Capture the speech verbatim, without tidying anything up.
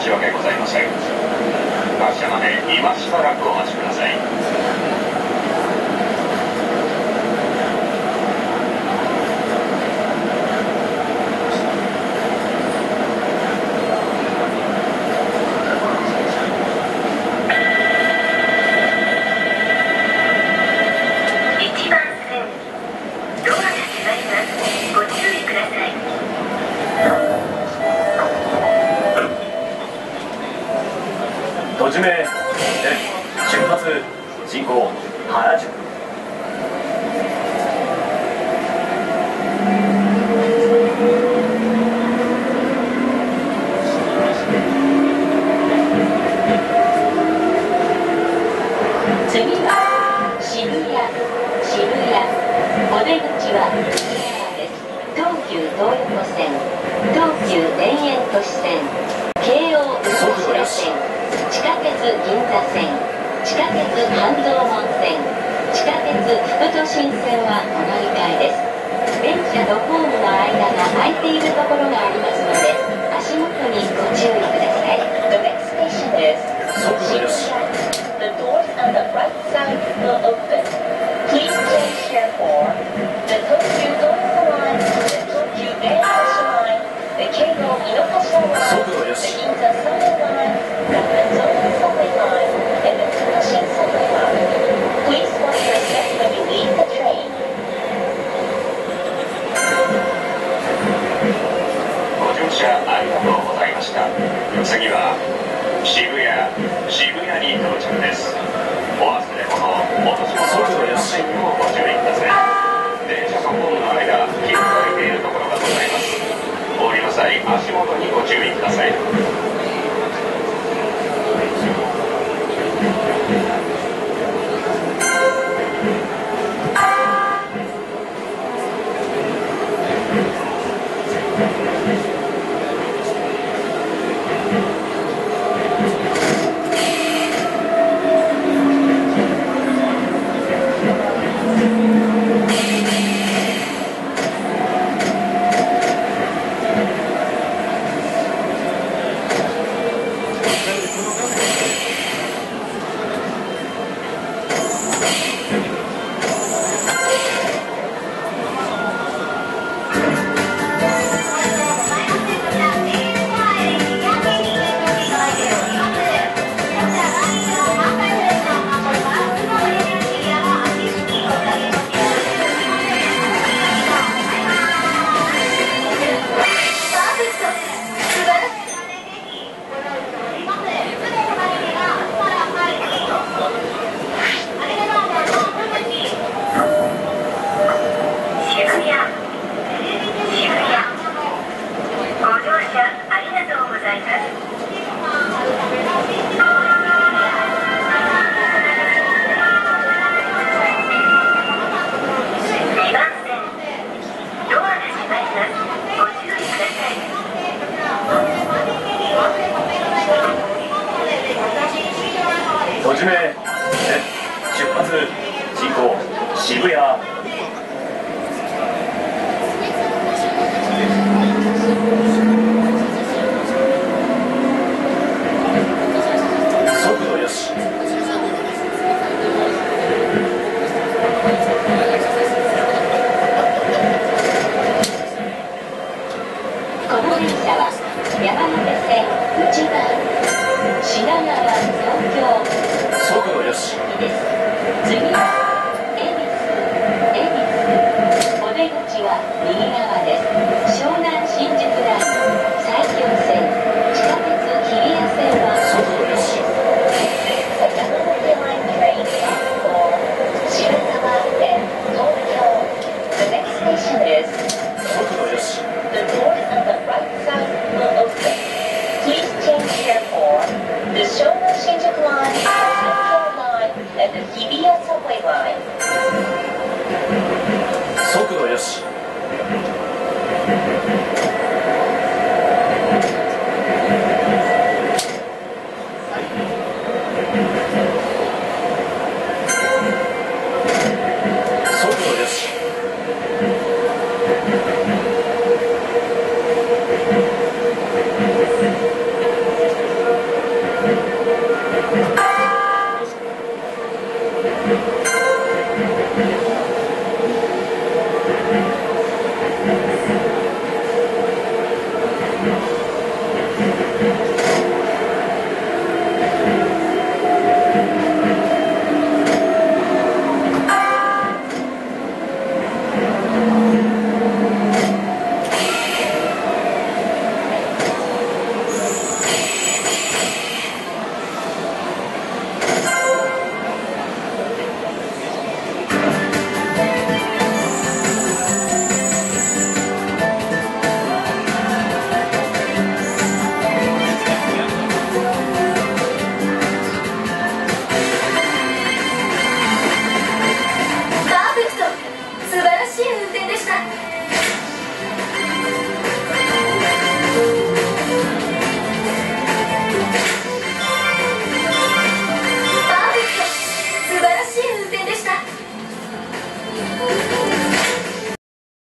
し訳ございません。発車まで今しばらくお待ちください。 途中名出発進行原宿。 次は渋谷渋谷お出口は東急東横線、東急田園都市線、京王宇都宮線、地下鉄銀座線、地下鉄半蔵門線、地下鉄副都心線はお乗り換えです。電車とホームの間が空いているところがありますので、足元にご注意ください。The next station is Shibuya. The doors on the right side will open. Please take care for the Tokyu Doyoko Line, the Tokyu Beirashi Line, the Keio Inokashira Line, the Ginza Subway Line, the Hanzō Subway Line, and the Fukushi Subway Line. Please watch your step when you leave the train. ご乗車ありがとうございました。次は渋谷渋谷に到着です。お忘れ物、落とし物忘れませんようご注意ください。電車とホームの間、切り替えているところがございます。降りの際、足元にご注意ください。 途中名